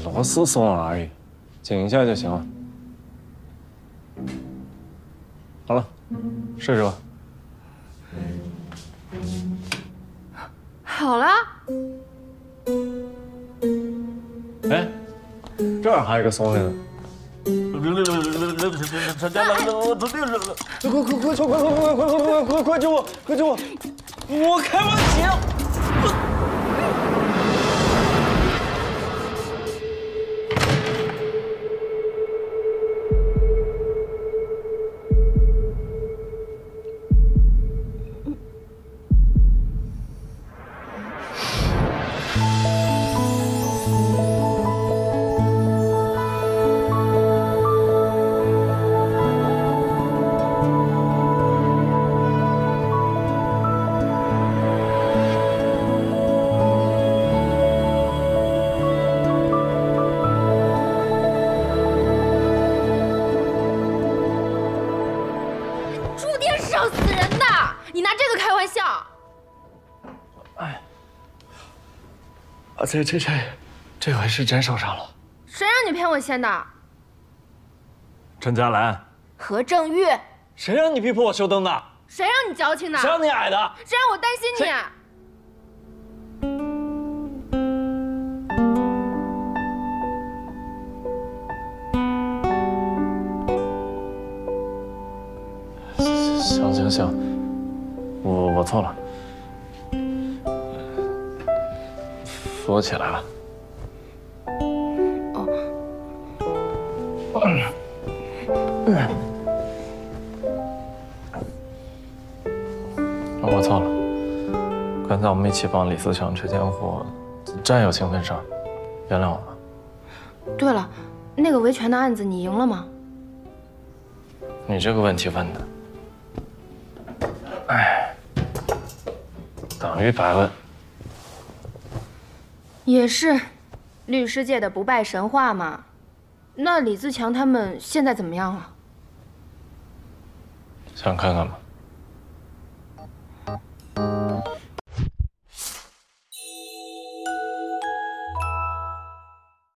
螺丝松了而已，紧一下就行了。好了，试试吧。 好了。 哎，这儿还有一个松开的。快救我！快救我！我开不起。 触电是要死人的，你拿这个开玩笑？ 哎，啊，这回是真受伤了。 谁让你骗我先的？ 陈佳兰， 何正玉， 谁让你逼迫我修灯的？ 谁让你矫情的？ 谁让你矮的？ 谁让我担心你？ 行，我错了，扶我起来吧。我错了，刚才我们一起帮李思强拆迁户，真有情分上，原谅我吧。 对了，那个维权的案子你赢了吗？ 你这个问题问的，哎，等于白问。 也是，律师界的不败神话嘛。那李自强他们现在怎么样了？ 想看看吗？